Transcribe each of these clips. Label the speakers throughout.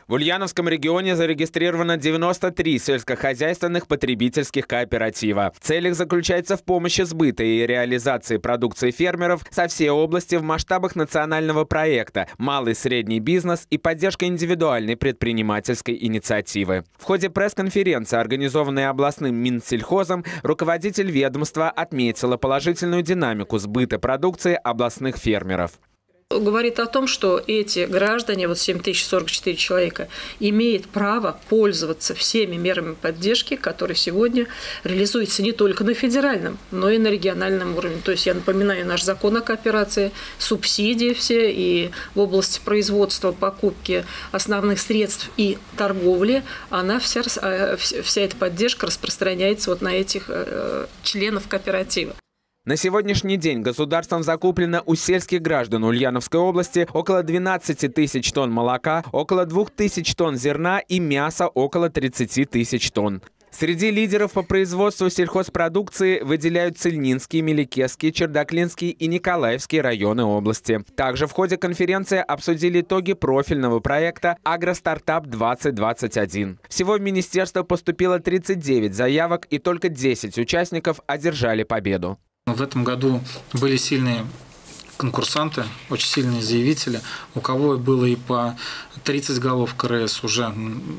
Speaker 1: В Ульяновском регионе зарегистрировано 93 сельскохозяйственных потребительских кооператива. Цель их заключается в помощи сбыта и реализации продукции фермеров со всей области в масштабах национального проекта «Малый и средний бизнес» и поддержка индивидуальной предпринимательской инициативы. В ходе пресс-конференции, организованной областным Минсельхозом, руководитель ведомства отметила положительную динамику сбыта продукции областных фермеров.
Speaker 2: Говорит о том, что эти граждане, вот 7044 человека, имеют право пользоваться всеми мерами поддержки, которые сегодня реализуются не только на федеральном, но и на региональном уровне. То есть я напоминаю наш закон о кооперации, субсидии все и в области производства, покупки основных средств и торговли, она вся эта поддержка распространяется вот на этих членов кооператива.
Speaker 1: На сегодняшний день государством закуплено у сельских граждан Ульяновской области около 12 тысяч тонн молока, около 2000 тонн зерна и мяса около 30 тысяч тонн. Среди лидеров по производству сельхозпродукции выделяют Цельнинский, Меликесский, Чердаклинский и Николаевский районы области. Также в ходе конференции обсудили итоги профильного проекта «Агростартап-2021». Всего в министерство поступило 39 заявок, и только 10 участников одержали победу.
Speaker 3: В этом году были сильные конкурсанты, очень сильные заявители, у кого было и по 30 голов КРС уже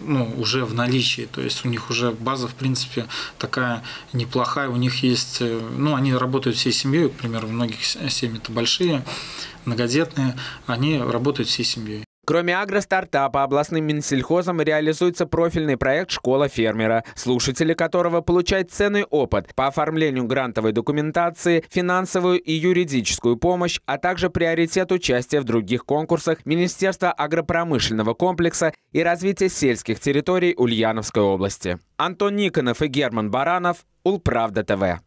Speaker 3: в наличии, то есть у них уже база, в принципе, такая неплохая, у них есть, они работают всей семьей, к примеру, у многих семьи это большие, многодетные, они работают всей семьей.
Speaker 1: Кроме агростартапа, областным Минсельхозом реализуется профильный проект «Школа фермера», слушатели которого получают ценный опыт по оформлению грантовой документации, финансовую и юридическую помощь, а также приоритет участия в других конкурсах Министерства агропромышленного комплекса и развития сельских территорий Ульяновской области. Антон Никонов и Герман Баранов, Улправда ТВ.